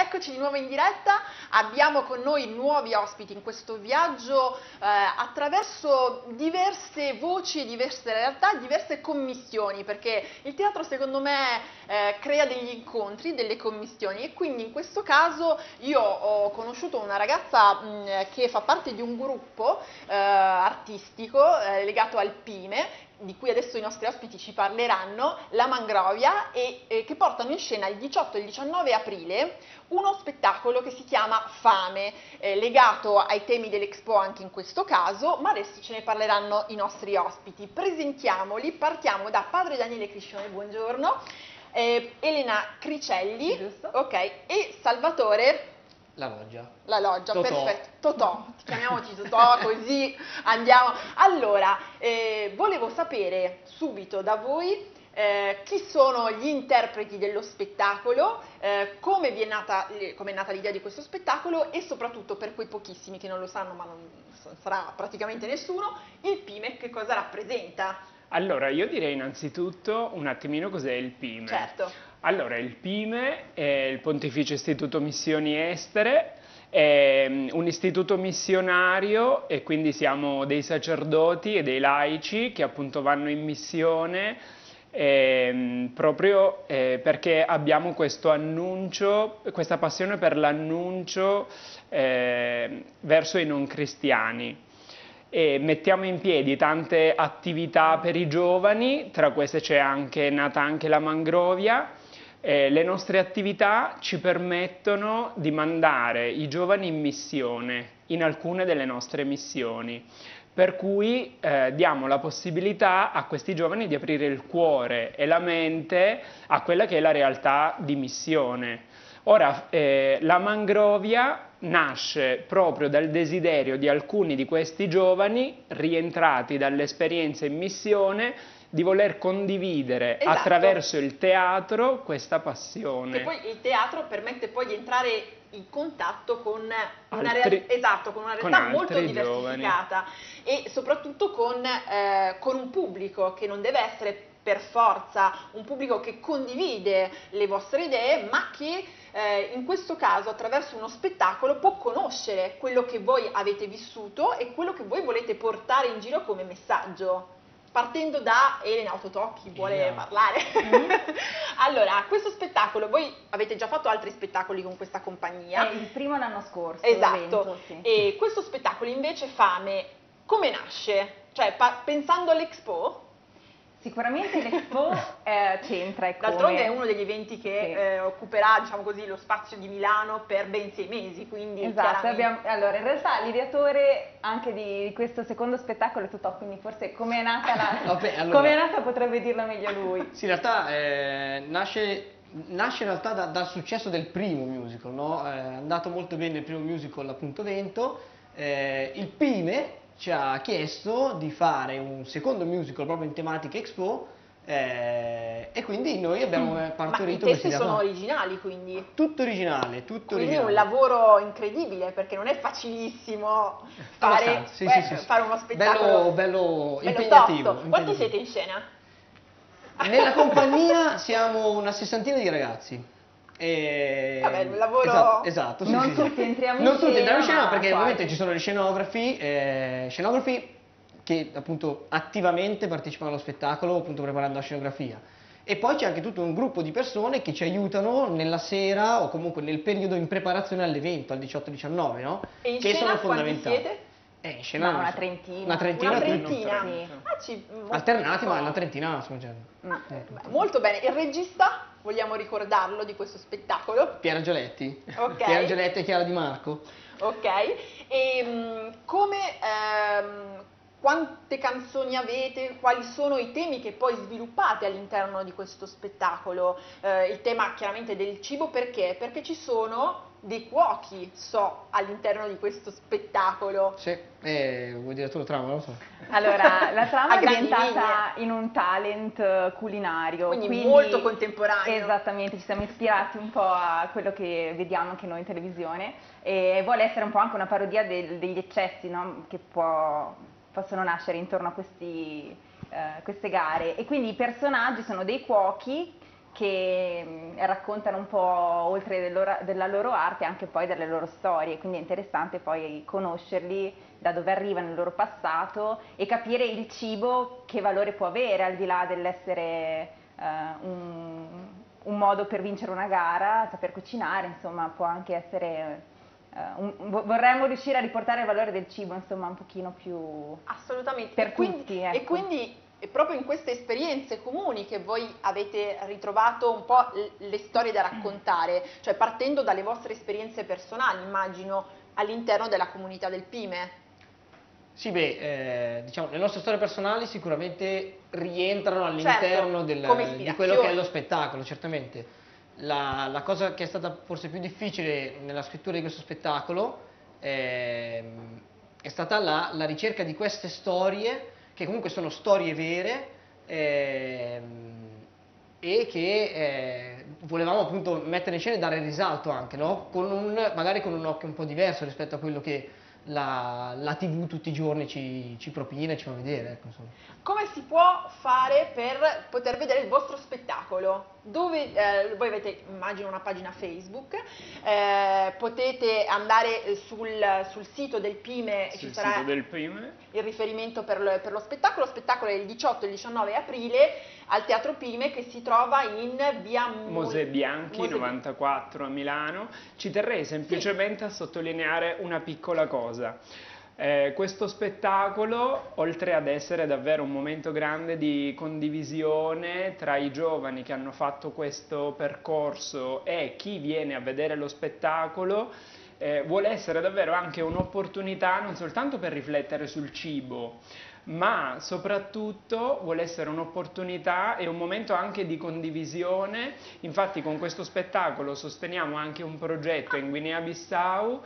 eccoci di nuovo in diretta. Abbiamo con noi nuovi ospiti in questo viaggio attraverso diverse voci, diverse realtà, diverse commissioni, perché il teatro secondo me crea degli incontri, delle commissioni, e quindi in questo caso io ho conosciuto una ragazza che fa parte di un gruppo artistico legato al Pime, di cui adesso i nostri ospiti ci parleranno, La Mangrovia, e che portano in scena il 18 e il 19 aprile uno spettacolo che si chiama Fame, legato ai temi dell'Expo anche in questo caso, ma adesso ce ne parleranno i nostri ospiti. Presentiamoli, partiamo da padre Daniele Criscione, buongiorno, Elena Cricelli, giusto, ok, e Salvatore La Loggia. La Loggia, Totò. perfetto. Totò, chiamiamoci Totò così andiamo. Allora, volevo sapere subito da voi chi sono gli interpreti dello spettacolo, come è nata l'idea di questo spettacolo e soprattutto per quei pochissimi che non lo sanno, ma non sarà praticamente nessuno, il Pime che cosa rappresenta? Allora, io direi innanzitutto un attimino cos'è il Pime. Certo. Allora, il Pime è il Pontificio Istituto Missioni Estere, è un istituto missionario e quindi siamo dei sacerdoti e dei laici che appunto vanno in missione proprio perché abbiamo questo annuncio, questa passione per l'annuncio verso i non cristiani. E mettiamo in piedi tante attività per i giovani, tra queste è nata anche la Mangrovia. Le nostre attività ci permettono di mandare i giovani in missione, in alcune delle nostre missioni, per cui diamo la possibilità a questi giovani di aprire il cuore e la mente a quella che è la realtà di missione. Ora, la Mangrovia nasce proprio dal desiderio di alcuni di questi giovani rientrati dall'esperienza in missione di voler condividere attraverso il teatro questa passione. Che poi il teatro permette poi di entrare in contatto con una realtà molto diversificata e soprattutto con un pubblico che non deve essere per forza un pubblico che condivide le vostre idee, ma che in questo caso attraverso uno spettacolo può conoscere quello che voi avete vissuto e quello che voi volete portare in giro come messaggio. Partendo da Elena o Totò, chi vuole parlare. Allora, questo spettacolo, voi avete già fatto altri spettacoli con questa compagnia. Il primo l'anno scorso. Esatto, evento, sì. E questo spettacolo invece Fame, come nasce? Cioè, pensando all'Expo? Sicuramente l'Expo c'entra. D'altronde è uno degli eventi che occuperà, diciamo così, lo spazio di Milano per ben 6 mesi, quindi esatto, allora in realtà l'ideatore anche di questo secondo spettacolo è Totò, quindi forse come è nata potrebbe dirlo meglio lui. Sì, in realtà nasce in realtà dal successo del primo musical, no? È andato molto bene il primo musical, appunto Vento. Il Pime ci ha chiesto di fare un secondo musical proprio in tematica Expo e quindi noi abbiamo partorito questa idea. Ma i testi sono originali, quindi? Tutto originale, tutto originale. Quindi è un lavoro incredibile, perché non è facilissimo fare uno spettacolo bello impegnativo. Quanti siete in scena? Nella compagnia siamo una sessantina di ragazzi. Vabbè, il lavoro... Esatto, sì, non tutti entriamo in scena perché ovviamente ci sono gli scenografi che appunto attivamente partecipano allo spettacolo, appunto preparando la scenografia, e poi c'è anche tutto un gruppo di persone che ci aiutano nella sera o comunque nel periodo in preparazione all'evento, al 18-19, no? E in che scena sono fondamentali. Siete? In scena una trentina. Una trentina? Sì. Alternati, ma una trentina insomma, molto bene. Il regista, vogliamo ricordarlo, di questo spettacolo? Piera Gioletti. Ok. Piera Gioletti e Chiara Di Marco. Ok. E quante canzoni avete? Quali sono i temi che poi sviluppate all'interno di questo spettacolo? Il tema chiaramente del cibo, perché? Perché ci sono dei cuochi, all'interno di questo spettacolo. Sì, vuoi dire tu la trama? Non lo so. Allora, la trama è diventata in un talent culinario. Quindi molto contemporaneo. Esattamente, ci siamo ispirati un po' a quello che vediamo anche noi in televisione e vuole essere un po' anche una parodia degli eccessi, no? Che possono nascere intorno a queste gare. E quindi i personaggi sono dei cuochi che raccontano un po', oltre della loro arte, anche poi delle loro storie, quindi è interessante poi conoscerli, da dove arrivano, il loro passato, e capire il cibo che valore può avere, al di là dell'essere un modo per vincere una gara, saper cucinare, insomma, può anche essere... vorremmo riuscire a riportare il valore del cibo, insomma, un pochino più Assolutamente. per tutti, ecco. E quindi è proprio in queste esperienze comuni che voi avete ritrovato un po' le storie da raccontare, cioè partendo dalle vostre esperienze personali, immagino, all'interno della comunità del Pime. Sì, diciamo, le nostre storie personali sicuramente rientrano all'interno di quello che è lo spettacolo, certamente. La cosa che è stata forse più difficile nella scrittura di questo spettacolo è stata la ricerca di queste storie, che comunque sono storie vere, e che volevamo appunto mettere in scena e dare risalto anche, no? Magari con un occhio un po' diverso rispetto a quello che la TV tutti i giorni ci propina e ci fa vedere. Ecco, insomma. Come si può fare per poter vedere il vostro spettacolo? Dove, voi avete, immagino, una pagina Facebook, potete andare sul sito del Pime, ci sarà sito del Pime il riferimento per lo spettacolo. Lo spettacolo è il 18 e il 19 aprile al Teatro Pime, che si trova in via Mosè Bianchi 94 a Milano. Ci terrei semplicemente a sottolineare una piccola cosa. Questo spettacolo, oltre ad essere davvero un momento grande di condivisione tra i giovani che hanno fatto questo percorso e chi viene a vedere lo spettacolo, vuole essere davvero anche un'opportunità non soltanto per riflettere sul cibo, ma soprattutto vuole essere un'opportunità e un momento anche di condivisione. Infatti con questo spettacolo sosteniamo anche un progetto in Guinea-Bissau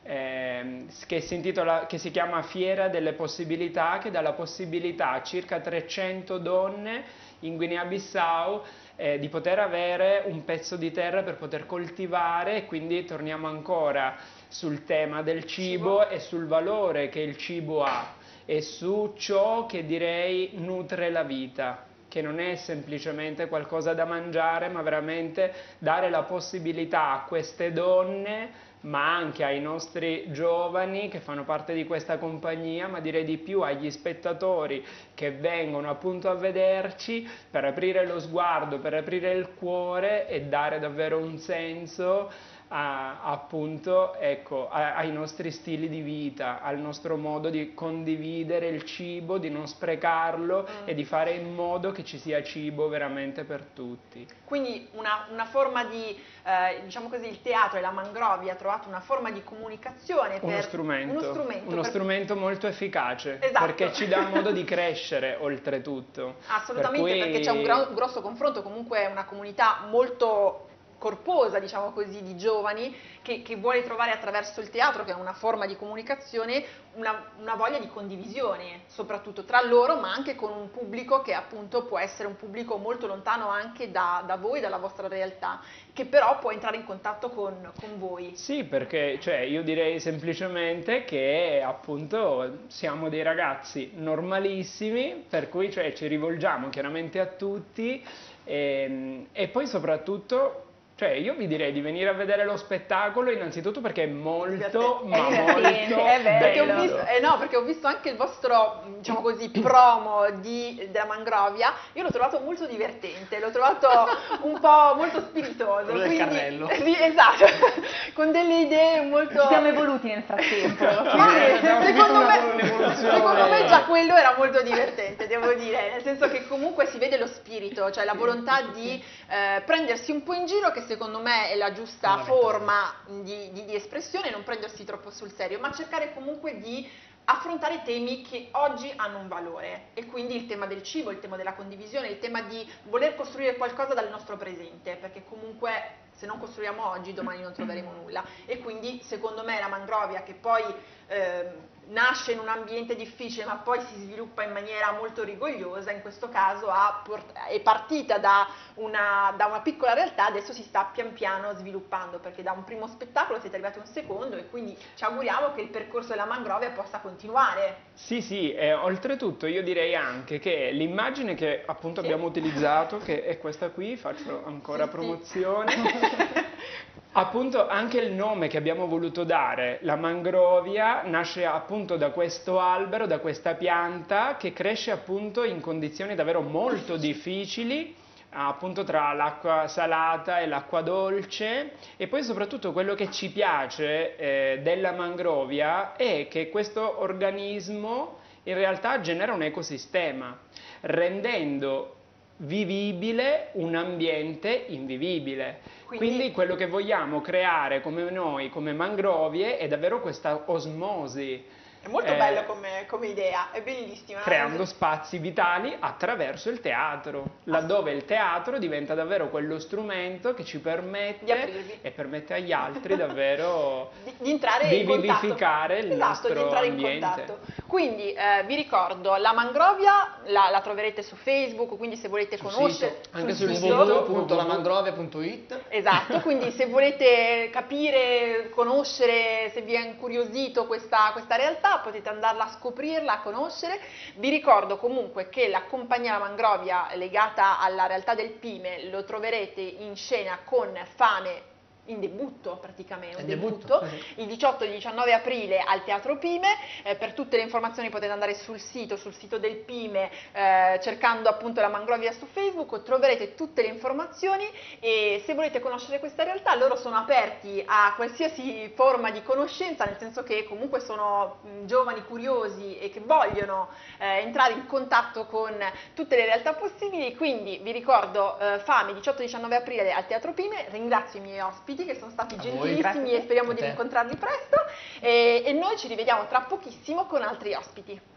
che si chiama Fiera delle Possibilità, che dà la possibilità a circa 300 donne in Guinea-Bissau di poter avere un pezzo di terra per poter coltivare, e quindi torniamo ancora sul tema del cibo e sul valore che il cibo ha e su ciò che direi nutre la vita, che non è semplicemente qualcosa da mangiare, ma veramente dare la possibilità a queste donne, ma anche ai nostri giovani che fanno parte di questa compagnia, ma direi di più agli spettatori che vengono appunto a vederci, per aprire lo sguardo, per aprire il cuore e dare davvero un senso appunto, ecco, ai nostri stili di vita, al nostro modo di condividere il cibo, di non sprecarlo e di fare in modo che ci sia cibo veramente per tutti. Quindi una forma di, diciamo così, il teatro e la Mangrovia ha trovato una forma di comunicazione, Uno strumento molto efficace, esatto, perché ci dà modo di crescere oltretutto. Assolutamente, perché c'è un grosso confronto, comunque è una comunità molto corposa, diciamo così, di giovani che vuole trovare attraverso il teatro, che è una forma di comunicazione, una voglia di condivisione, soprattutto tra loro, ma anche con un pubblico che appunto può essere un pubblico molto lontano anche da voi, dalla vostra realtà, che però può entrare in contatto con voi. Sì, perché cioè, io direi semplicemente che appunto siamo dei ragazzi normalissimi, per cui cioè, ci rivolgiamo chiaramente a tutti e poi soprattutto... Cioè, io vi direi di venire a vedere lo spettacolo innanzitutto perché è molto, ma molto bello. Perché ho visto anche il vostro, diciamo così, promo della Mangrovia. Io l'ho trovato molto divertente, l'ho trovato un po' molto spiritoso. Quello del carrello. Sì, esatto, con delle idee molto... Ci siamo evoluti nel frattempo. Secondo me già quello era molto divertente, devo dire, nel senso che comunque si vede lo spirito, cioè la volontà di prendersi un po' in giro, che secondo me è la giusta forma di espressione, non prendersi troppo sul serio, ma cercare comunque di affrontare temi che oggi hanno un valore, e quindi il tema del cibo, il tema della condivisione, il tema di voler costruire qualcosa dal nostro presente, perché comunque se non costruiamo oggi domani non troveremo nulla, e quindi secondo me la Mangrovia, che poi nasce in un ambiente difficile ma poi si sviluppa in maniera molto rigogliosa, in questo caso è partita da una piccola realtà, adesso si sta pian piano sviluppando, perché da un primo spettacolo siete arrivati a un secondo e quindi ci auguriamo che il percorso della Mangrovia possa continuare. Sì, sì, e oltretutto io direi anche che l'immagine che appunto abbiamo utilizzato, che è questa qui, faccio ancora promozione, appunto anche il nome che abbiamo voluto dare, la mangrovia, nasce appunto da questo albero, da questa pianta che cresce appunto in condizioni davvero molto difficili, appunto tra l'acqua salata e l'acqua dolce, e poi soprattutto quello che ci piace della mangrovia è che questo organismo in realtà genera un ecosistema, rendendo vivibile un ambiente invivibile. Quindi quello che vogliamo creare come noi, come mangrovie, è davvero questa osmosi. È molto bello come idea, è bellissima. Creando spazi vitali attraverso il teatro, laddove il teatro diventa davvero quello strumento che ci permette e permette agli altri davvero di entrare di in contatto. vivificare il nostro di entrare ambiente. In contatto. Quindi vi ricordo, la Mangrovia la troverete su Facebook, quindi se volete conoscere anche sul sito www.lamangrovia.it. Esatto, quindi se volete capire, conoscere, se vi è incuriosito questa realtà, potete andarla a scoprirla, a conoscere. Vi ricordo comunque che la compagnia La Mangrovia legata alla realtà del Pime lo troverete in scena con Fame in debutto praticamente, il 18 e il 19 aprile al Teatro Pime. Per tutte le informazioni potete andare sul sito del Pime, cercando appunto La Mangrovia su Facebook, troverete tutte le informazioni, e se volete conoscere questa realtà loro sono aperti a qualsiasi forma di conoscenza, nel senso che comunque sono giovani curiosi e che vogliono entrare in contatto con tutte le realtà possibili. Quindi vi ricordo Fame 18-19 aprile al Teatro Pime. Ringrazio i miei ospiti che sono stati gentilissimi e speriamo di rincontrarli presto, e noi ci rivediamo tra pochissimo con altri ospiti.